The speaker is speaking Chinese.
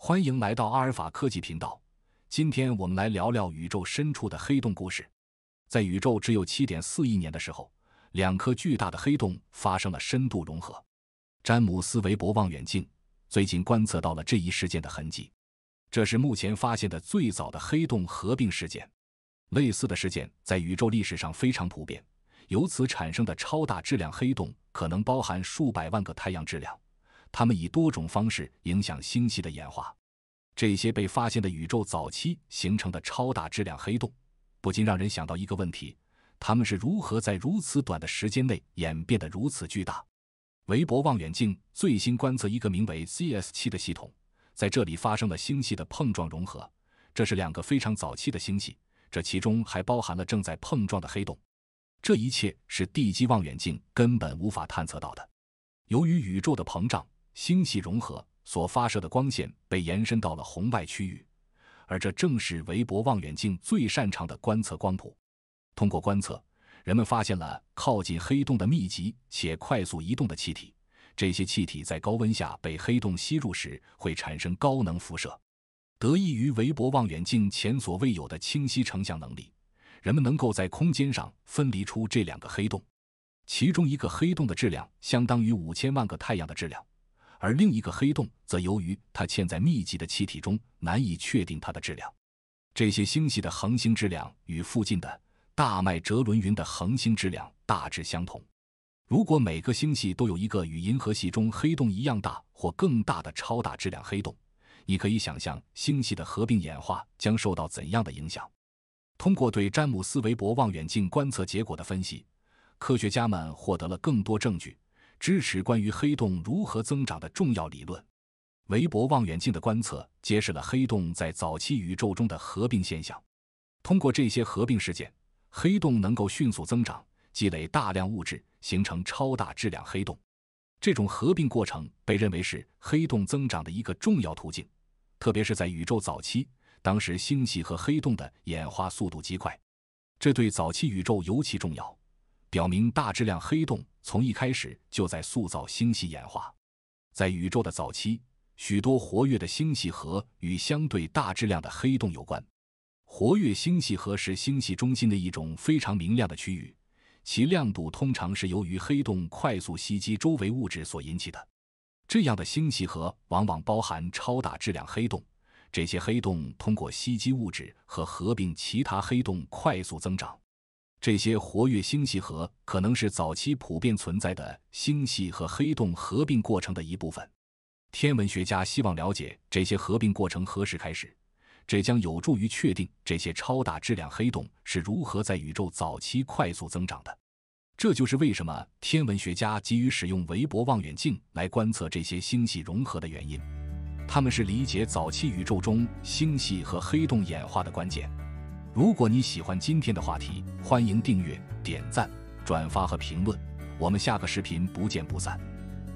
欢迎来到阿尔法科技频道。今天我们来聊聊宇宙深处的黑洞故事。在宇宙只有 7.4 亿年的时候，两颗巨大的黑洞发生了深度融合。詹姆斯·韦伯望远镜最近观测到了这一事件的痕迹，这是目前发现的最早的黑洞合并事件。类似的事件在宇宙历史上非常普遍，由此产生的超大质量黑洞可能包含数百万个太阳质量，它们以多种方式影响星系的演化。这些被发现的宇宙早期形成的超大质量黑洞，不禁让人想到一个问题：它们是如何在如此短的时间内演变得如此巨大？韦伯望远镜最新观测一个名为 CS7 的系统，在这里发生了星系的碰撞融合，这是两个非常早期的星系，这其中还包含了正在碰撞的黑洞。这一切是地基望远镜根本无法探测到的。由于宇宙的膨胀，星系融合所发射的光线被延伸到了红外区域，而这正是韦伯望远镜最擅长的观测光谱。通过观测，人们发现了靠近黑洞的密集且快速移动的气体，这些气体在高温下被黑洞吸入时会产生高能辐射。得益于韦伯望远镜前所未有的清晰成像能力，人们能够在空间上分离出这两个黑洞，其中一个黑洞的质量相当于5000万个太阳的质量，而另一个黑洞则由于它嵌在密集的气体中，难以确定它的质量。这些星系的恒星质量与附近的大麦哲伦云的恒星质量大致相同。如果每个星系都有一个与银河系中黑洞一样大或更大的超大质量黑洞，你可以想象星系的合并演化将受到怎样的影响。通过对詹姆斯·韦伯望远镜观测结果的分析，科学家们获得了更多证据，支持关于黑洞如何增长的重要理论。韦伯望远镜的观测揭示了黑洞在早期宇宙中的合并现象。通过这些合并事件，黑洞能够迅速增长，积累大量物质，形成超大质量黑洞。这种合并过程被认为是黑洞增长的一个重要途径，特别是在宇宙早期，当时星系和黑洞的演化速度极快。这对早期宇宙尤其重要，表明大质量黑洞从一开始就在塑造星系演化。在宇宙的早期，许多活跃的星系核与相对大质量的黑洞有关。活跃星系核是星系中心的一种非常明亮的区域，其亮度通常是由于黑洞快速袭击周围物质所引起的。这样的星系核往往包含超大质量黑洞，这些黑洞通过吸积物质和合并其他黑洞快速增长。这些活跃星系核可能是早期普遍存在的星系和黑洞合并过程的一部分。天文学家希望了解这些合并过程何时开始，这将有助于确定这些超大质量黑洞是如何在宇宙早期快速增长的。这就是为什么天文学家急于使用韦伯望远镜来观测这些星系融合的原因。它们是理解早期宇宙中星系和黑洞演化的关键。如果你喜欢今天的话题，欢迎订阅、点赞、转发和评论。我们下个视频不见不散。